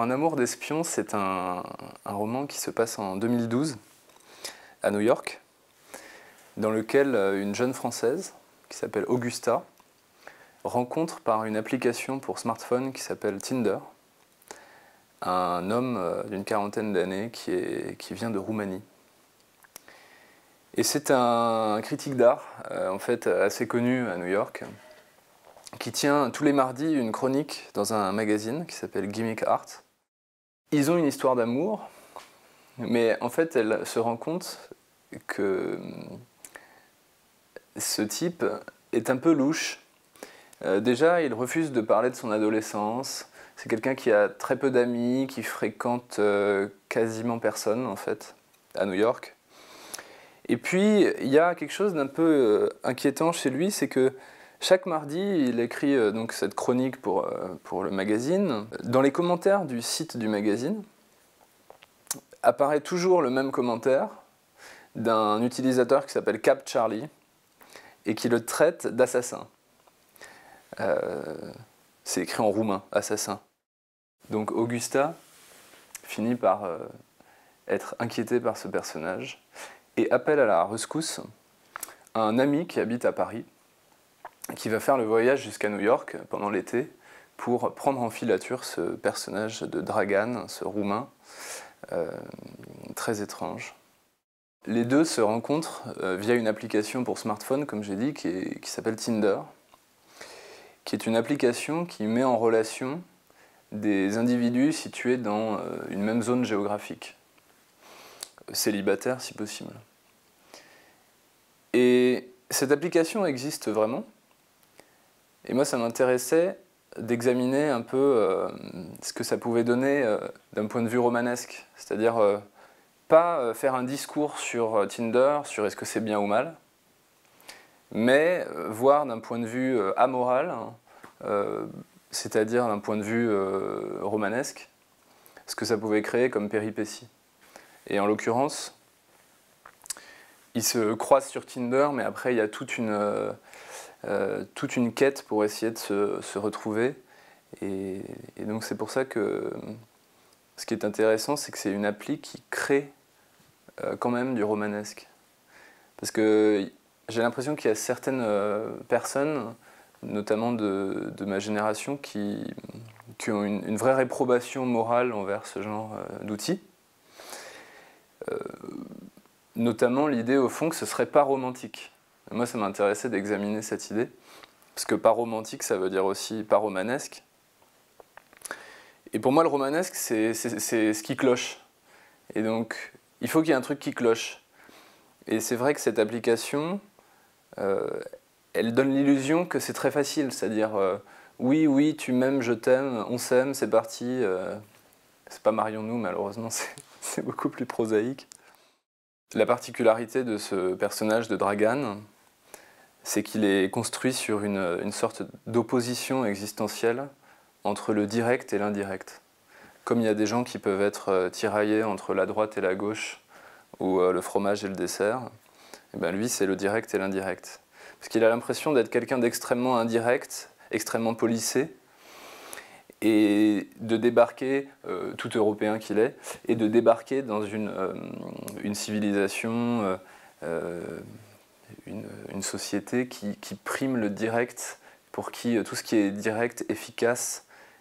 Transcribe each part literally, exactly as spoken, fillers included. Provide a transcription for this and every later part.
Un amour d'espion, c'est un, un roman qui se passe en deux mille douze, à New York, dans lequel une jeune Française, qui s'appelle Augusta, rencontre par une application pour smartphone qui s'appelle Tinder, un homme d'une quarantaine d'années qui, est, qui vient de Roumanie. Et c'est un critique d'art, euh, en fait, assez connu à New York, qui tient tous les mardis une chronique dans un magazine qui s'appelle Gimmick Art. Ils ont une histoire d'amour, mais en fait, elle se rend compte que ce type est un peu louche. Euh, déjà, il refuse de parler de son adolescence. C'est quelqu'un qui a très peu d'amis, qui fréquente euh, quasiment personne, en fait, à New York. Et puis, il y a quelque chose d'un peu euh, inquiétant chez lui, c'est que chaque mardi, il écrit euh, donc cette chronique pour, euh, pour le magazine. Dans les commentaires du site du magazine, apparaît toujours le même commentaire d'un utilisateur qui s'appelle Cap Charlie et qui le traite d'assassin. Euh, c'est écrit en roumain, assassin. Donc Augusta finit par euh, être inquiété par ce personnage et appelle à la rescousse un ami qui habite à Paris, qui va faire le voyage jusqu'à New York pendant l'été pour prendre en filature ce personnage de Dragan, ce roumain, euh, très étrange. Les deux se rencontrent euh, via une application pour smartphone, comme j'ai dit, qui, est, qui s'appelle Tinder, qui est une application qui met en relation des individus situés dans euh, une même zone géographique, célibataires si possible. Et cette application existe vraiment, et moi ça m'intéressait d'examiner un peu euh, ce que ça pouvait donner euh, d'un point de vue romanesque, c'est-à-dire euh, pas euh, faire un discours sur euh, Tinder, sur est-ce que c'est bien ou mal, mais euh, voir d'un point de vue euh, amoral, euh, c'est-à-dire d'un point de vue euh, romanesque, ce que ça pouvait créer comme péripéties. Et en l'occurrence, ils se croisent sur Tinder, mais après il y a toute une, euh, euh, toute une quête pour essayer de se, se retrouver. Et, et donc c'est pour ça que ce qui est intéressant, c'est que c'est une appli qui crée euh, quand même du romanesque. Parce que j'ai l'impression qu'il y a certaines euh, personnes, notamment de, de ma génération, qui, qui ont une, une vraie réprobation morale envers ce genre euh, d'outils. Euh, notamment l'idée au fond que ce serait pas romantique. Et moi ça m'intéressait d'examiner cette idée, parce que pas romantique ça veut dire aussi pas romanesque. Et pour moi le romanesque c'est ce qui cloche. Et donc il faut qu'il y ait un truc qui cloche. Et c'est vrai que cette application, euh, elle donne l'illusion que c'est très facile, c'est-à-dire euh, oui, oui, tu m'aimes, je t'aime, on s'aime, c'est parti. Euh, c'est pas marions-nous malheureusement, c'est beaucoup plus prosaïque. La particularité de ce personnage de Dragan, c'est qu'il est construit sur une, une sorte d'opposition existentielle entre le direct et l'indirect. Comme il y a des gens qui peuvent être tiraillés entre la droite et la gauche, ou le fromage et le dessert, et ben lui c'est le direct et l'indirect. Parce qu'il a l'impression d'être quelqu'un d'extrêmement indirect, extrêmement policé, et de débarquer, euh, tout européen qu'il est, et de débarquer dans une, euh, une civilisation, euh, euh, une, une société qui, qui prime le direct, pour qui euh, tout ce qui est direct, efficace,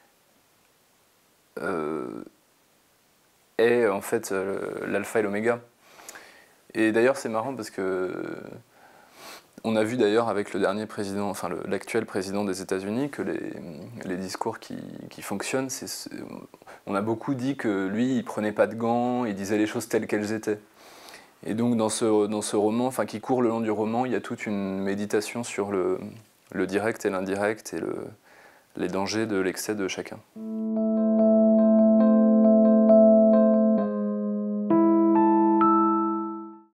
euh, est en fait euh, l'alpha et l'oméga. Et d'ailleurs c'est marrant parce que on a vu d'ailleurs avec le dernier président, enfin l'actuel président des États-Unis, que les, les discours qui, qui fonctionnent, c'est, on a beaucoup dit que lui, il prenait pas de gants, il disait les choses telles qu'elles étaient. Et donc dans ce, dans ce roman, enfin qui court le long du roman, il y a toute une méditation sur le, le direct et l'indirect et le, les dangers de l'excès de chacun.